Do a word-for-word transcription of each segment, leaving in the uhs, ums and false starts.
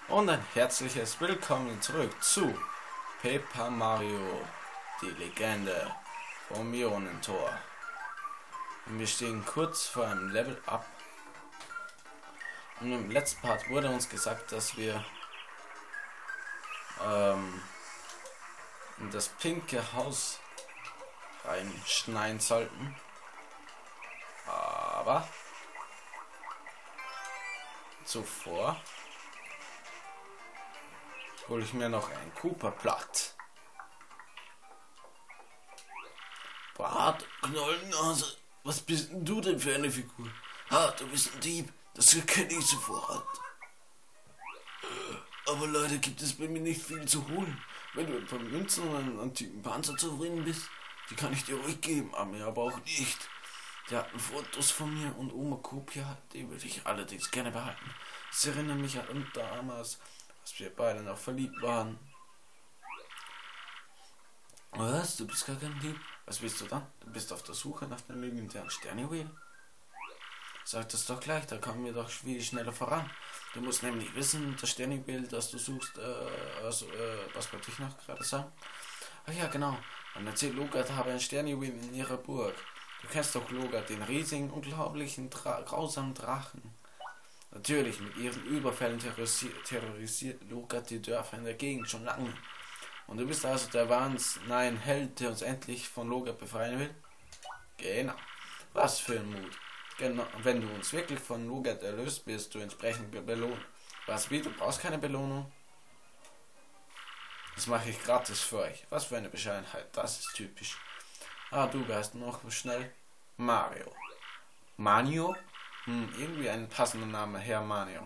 Und ein herzliches Willkommen zurück zu Paper Mario, die Legende vom Ionentor. Und wir stehen kurz vor einem Level Up. Und im letzten Part wurde uns gesagt, dass wir ähm, in das pinke Haus reinschneiden sollten. Aber zuvor hole ich mir noch ein Cooper-Blatt. Bart, Knollennase, was bist denn du denn für eine Figur? Ha, du bist ein Dieb, das erkenne ich sofort. Aber leider gibt es bei mir nicht viel zu holen. Wenn du mit Münzen und einem antiken Panzer zufrieden bist, die kann ich dir ruhig geben, aber aber auch nicht. Die hatten Fotos von mir und Oma Kopia, die würde ich allerdings gerne behalten. Sie erinnern mich an damals, als wir beide noch verliebt waren. Was? Du bist gar kein Dieb? Was willst du dann? Du bist auf der Suche nach dem legendären Sternjuwel? Sag das doch gleich, da kommen wir doch viel schneller voran. Du musst nämlich wissen, das Sternjuwel, das du suchst, äh, also, äh, was wollte ich noch gerade sagen? Ach ja, genau. Man erzählt, Logat habe ein Sternjuwel in ihrer Burg. Du kennst doch Logat, den riesigen, unglaublichen, Dra grausamen Drachen. Natürlich, mit ihren Überfällen terrorisiert, terrorisiert Logat die Dörfer in der Gegend schon lange. Und du bist also der Wahns, nein, Held, der uns endlich von Logat befreien will? Genau. Was für ein Mut. Genau. Wenn du uns wirklich von Logat erlöst, wirst du entsprechend belohnt. Was wie? Du brauchst keine Belohnung? Das mache ich gratis für euch. Was für eine Bescheidenheit. Das ist typisch. Ah, du wärst noch schnell. Mario. Manio? Hm, irgendwie ein passender Name, Herr Manio.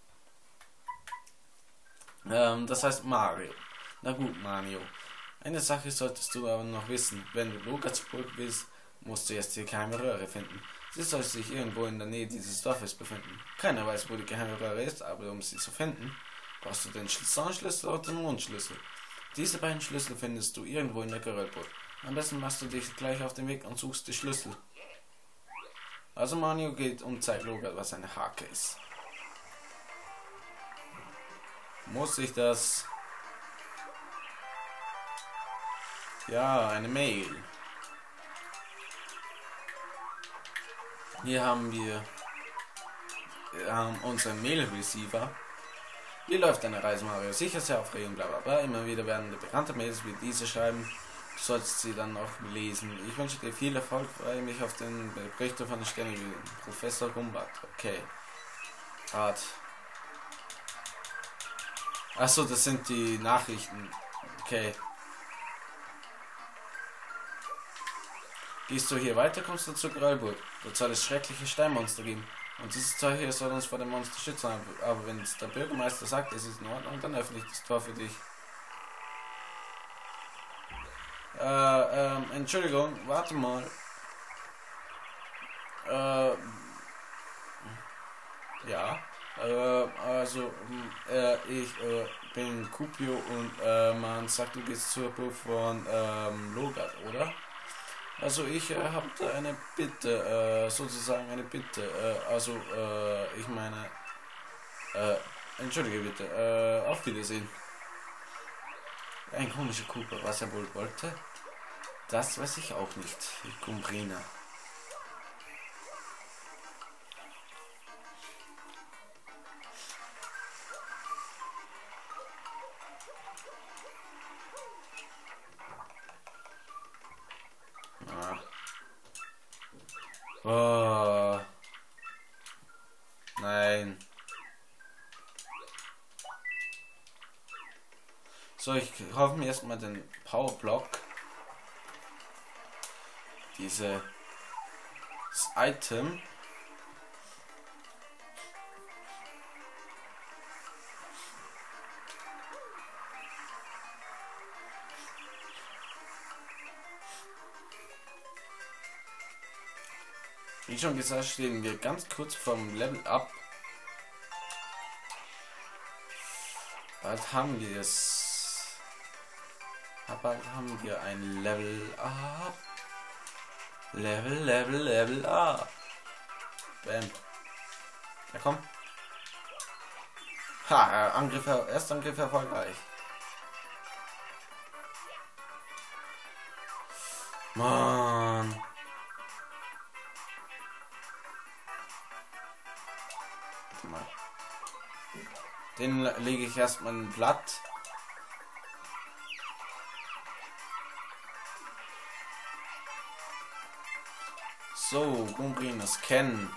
Ähm, das heißt Mario. Na gut, Manio. Eine Sache solltest du aber noch wissen. Wenn du Logats Burg willst, musst du jetzt die geheime Röhre finden. Sie soll sich irgendwo in der Nähe dieses Dorfes befinden. Keiner weiß, wo die geheime Röhre ist, aber um sie zu finden, brauchst du den Sonnenschlüssel oder den Mondschlüssel. Diese beiden Schlüssel findest du irgendwo in der Geröllburg. Am besten machst du dich gleich auf den Weg und suchst die Schlüssel. Also Manio geht und zeigt Logat, was eine Hake ist. Muss ich das... Ja, eine Mail. Hier haben wir, wir haben unseren Mail-Receiver. Wie läuft deine Reise, Mario? Sicher sehr aufregend, bla bla bla. Immer wieder werden dir bekannte Mails wie diese schreiben. Du sollst sie dann auch lesen. Ich wünsche dir viel Erfolg, freue mich auf den Bericht von den Sternen. Professor Rumbat. Okay. Art. Achso, das sind die Nachrichten. Okay. Gehst du hier weiter, kommst du zur Geröllburg. Dort soll es schreckliche Steinmonster geben. Und dieses Zeug hier soll uns vor dem Monster schützen. Aber wenn es der Bürgermeister sagt, es ist in Ordnung, dann öffne ich das Tor für dich. Äh, ähm, Entschuldigung, warte mal. Äh, ja. Äh, also, äh, ich äh, bin Kupio und äh, man sagt, du gehst zur Burg von ähm, Logat, oder? Also ich äh, habe da eine Bitte, äh, sozusagen eine Bitte, äh, also äh, ich meine, äh, entschuldige bitte, äh, auf Wiedersehen. Ein komischer Cooper, was er wohl wollte, das weiß ich auch nicht, Kumbrina. Oh. Nein. So, ich kaufe mir erstmal den Powerblock. Dieses Item. Wie schon gesagt, stehen wir ganz kurz vom Level Up. Bald haben wir es. Bald haben wir ein Level Up. Level, Level, Level Up. Bam. Ja, komm. Ha, Angriff, Erstangriff erfolgreich. Mann. Warte mal. Den lege ich erstmal ein Blatt. So, Gumbrin scannen.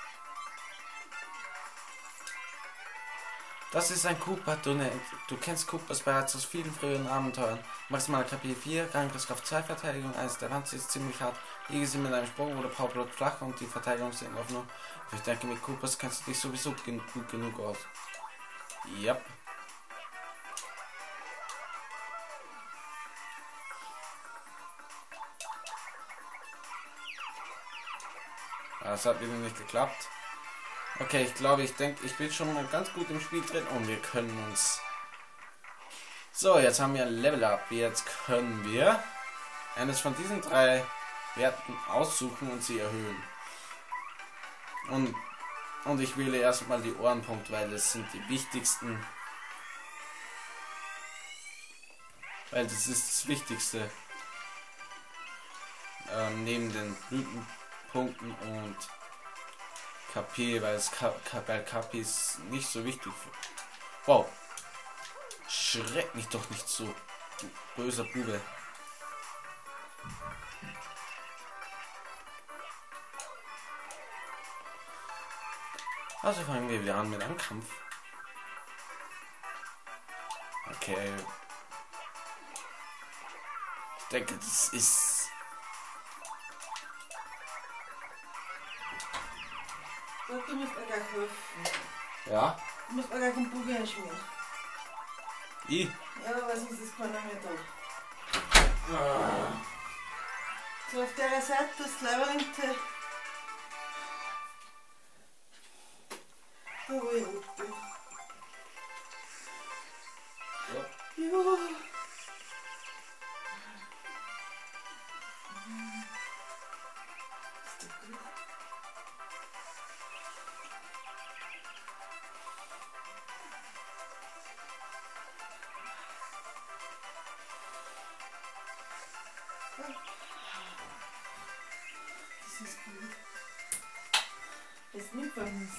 Das ist ein Koopa, du, ne, du kennst Koopas bereits aus vielen früheren Abenteuern. Maximal K P vier, Angriffskraft zwei, Verteidigung eins, der Wand ist ziemlich hart. Liege sie mit einem Sprung oder Powerblock flach und die Verteidigung sind auf nur. Ich denke, mit Koopas kennst du dich sowieso gen gut genug aus. Yep. Das hat wieder nicht geklappt. Okay, ich glaube, ich denke, ich bin schon mal ganz gut im Spiel drin und wir können uns... So, jetzt haben wir ein Level Up. Jetzt können wir eines von diesen drei Werten aussuchen und sie erhöhen. Und, und ich wähle erstmal die Ohrenpunkte, weil das sind die wichtigsten. Weil das ist das Wichtigste. Ähm, neben den Blütenpunkten und K P, weil es K P ist nicht so wichtig. Wow. Schreck mich doch nicht so, du böser Bube. Also fangen wir wieder an mit einem Kampf. Okay. Ich denke, das ist... So, du musst mir gleich helfen. Ja? Du musst mir gleich einen Bogen einschmieren. Ich? Ja, aber sonst ist keiner mehr da. So, auf der Seite das Leiberinge. Da wo ich rot bin. Ja. Ja. Ist das gut? Das ist gut. Das nimmt man nicht.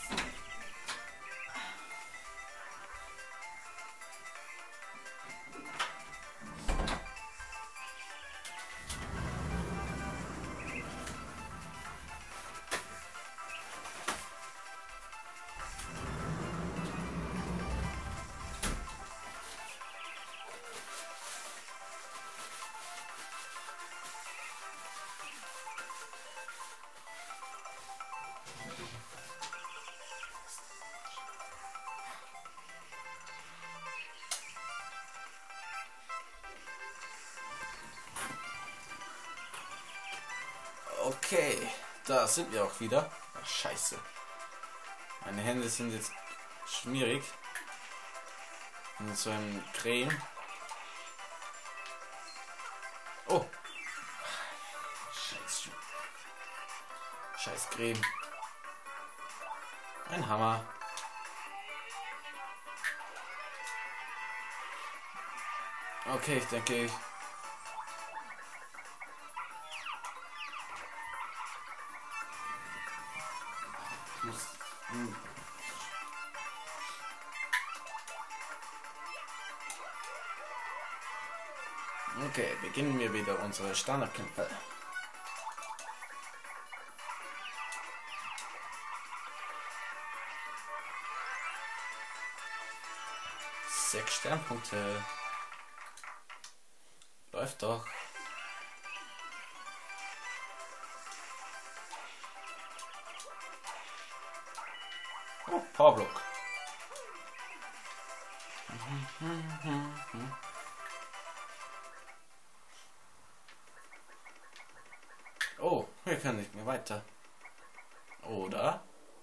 Okay, da sind wir auch wieder. Ach, scheiße. Meine Hände sind jetzt schmierig. Mit so einem Creme. Oh. Scheiß. Scheiß Creme. Ein Hammer. Okay, ich denke, ich muss. Hm. Okay, beginnen wir wieder unsere Standardkämpfe. Sechs Sternpunkte. Läuft doch. Oh, Powerblock. Oh, wir können nicht mehr weiter. Oder?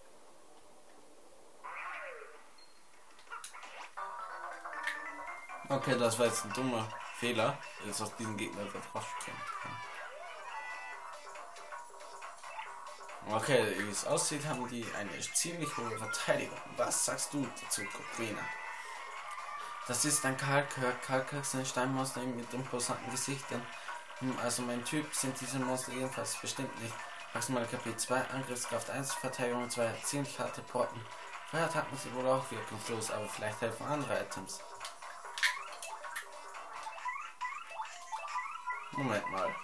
Okay, das war jetzt ein dummer Fehler. Jetzt aus diesem Gegner der Frosch kennt. Okay, wie es aussieht, haben die eine ziemlich hohe Verteidigung. Was sagst du dazu, Cobrina? Das ist ein Kalkirk. Kalkirk sind Steinmonster mit imposanten Gesichtern. Also mein Typ sind diese Monster ebenfalls bestimmt nicht. Maximal K P zwei, Angriffskraft eins, Verteidigung zwei, ziemlich harte Brocken. Feuerattacken sind wohl auch wirkungslos, aber vielleicht helfen andere Items. Moment mal.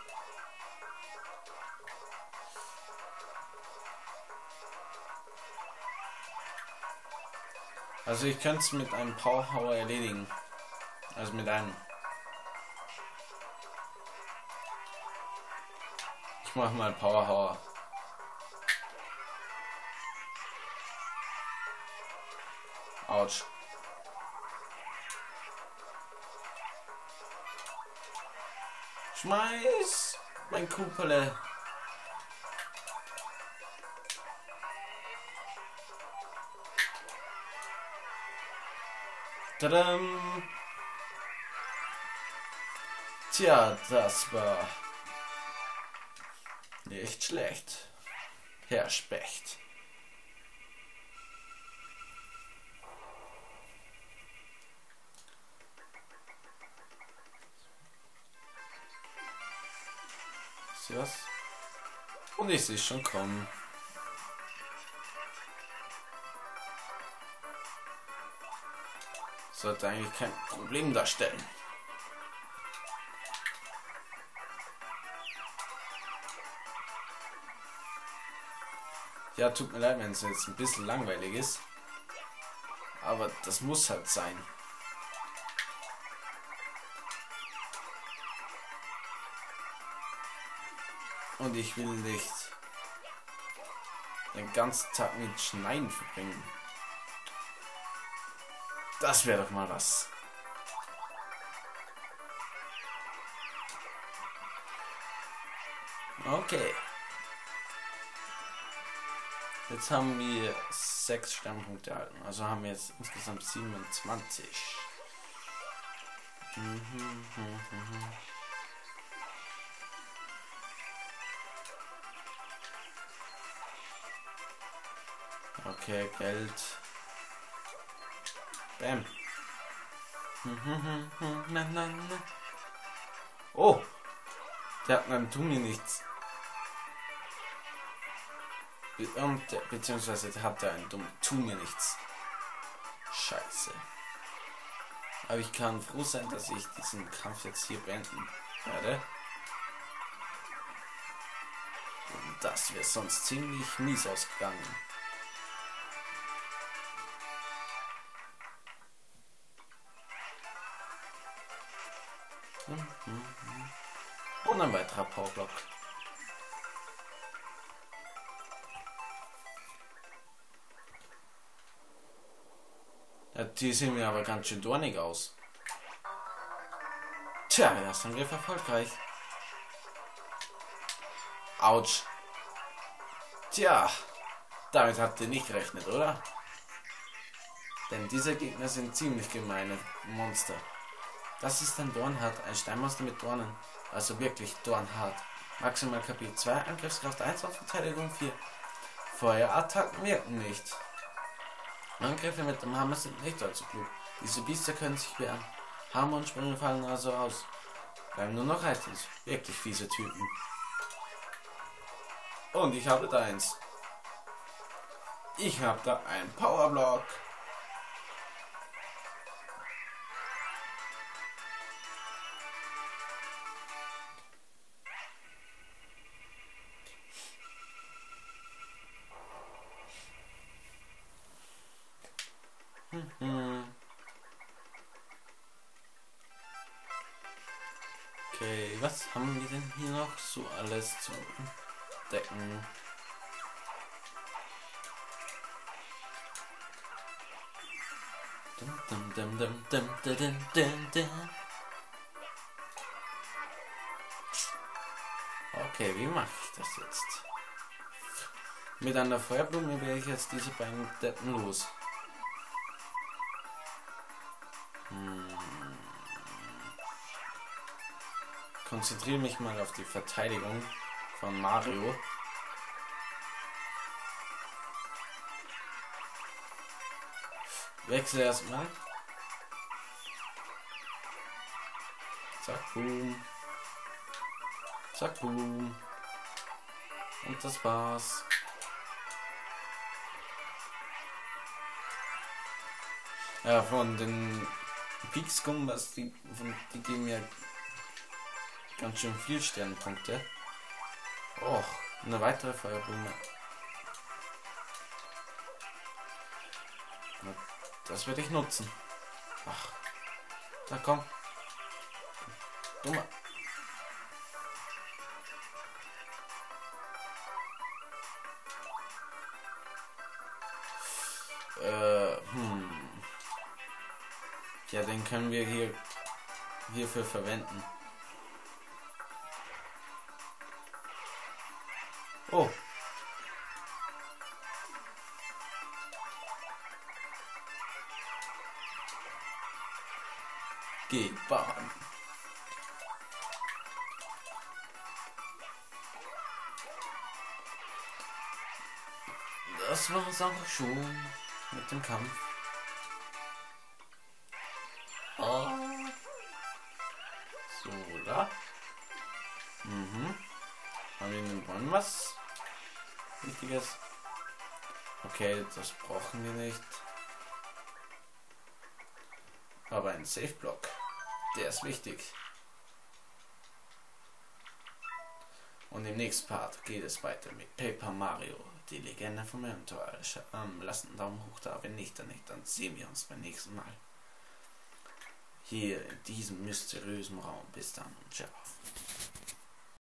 Also ich könnte es mit einem Powerhauer erledigen. Also mit einem. Ich mach mal Powerhauer. Autsch. Schmeiß mein Kupele. Tadam. Tja, das war nicht schlecht, Herr Specht. Sieh was? Und ich sehe schon kommen. Sollte eigentlich kein Problem darstellen. Ja, tut mir leid, wenn es jetzt ein bisschen langweilig ist. Aber das muss halt sein. Und ich will nicht den ganzen Tag mit Schneien verbringen. Das wäre doch mal was. Okay. Jetzt haben wir sechs Sternpunkte erhalten. Also haben wir jetzt insgesamt siebenundzwanzig. Mhm, mhm, mhm. Okay, Geld. Bam. Nein, nein, nein. Oh! Der hat dann tun mir nichts. Und, beziehungsweise der hat da einen dumm tun mir nichts. Scheiße. Aber ich kann froh sein, dass ich diesen Kampf jetzt hier beenden werde. Und das wäre sonst ziemlich mies ausgegangen. Und ein weiterer Powerblock. Ja, die sehen mir aber ganz schön dornig aus. Tja, Erstangriff erfolgreich. Autsch. Tja, damit habt ihr nicht gerechnet, oder? Denn diese Gegner sind ziemlich gemeine Monster. Das ist ein Dornhart, ein Steinmonster mit Dornen. Also wirklich Dornhart. Maximal K P zwei, Angriffskraft eins und Verteidigung vier. Feuerattacken wirken nicht. Angriffe mit dem Hammer sind nicht allzu klug. Diese Biester können sich wehren. Hammer und Sprünge fallen also aus. Bleiben nur noch Items. Wirklich fiese Typen. Und ich habe da eins. Ich habe da einen Powerblock. Okay, was haben wir denn hier noch so alles zu entdecken? Dum, dum, dum, dum, dum, dum, dum, dum. Okay, wie mache ich das jetzt? Mit einer Feuerblume werde ich jetzt diese beiden Deppen los. Hm. Konzentriere mich mal auf die Verteidigung von Mario. Wechsel erstmal. Zack, boom. Zack, boom. Und das war's. Ja, von den Pixgumbas, die, von, die geben mir ganz schön viel Sternpunkte. Och, eine weitere Feuerblume. Das werde ich nutzen. Ach, da komm. Dummer. Äh, hm. Ja, den können wir hier hierfür verwenden. Oh. Bahn. Das war es auch schon mit dem Kampf. Oh. So, da. Mhm. Haben wir in den Bäumen was Wichtiges? Okay, das brauchen wir nicht. Aber ein Safe-Block, der ist wichtig. Und im nächsten Part geht es weiter mit Paper Mario, die Legende vom Abenteuer. Ähm, lasst einen Daumen hoch da, wenn nicht, dann nicht, dann sehen wir uns beim nächsten Mal. Hier in diesem mysteriösen Raum. Bis dann und ciao.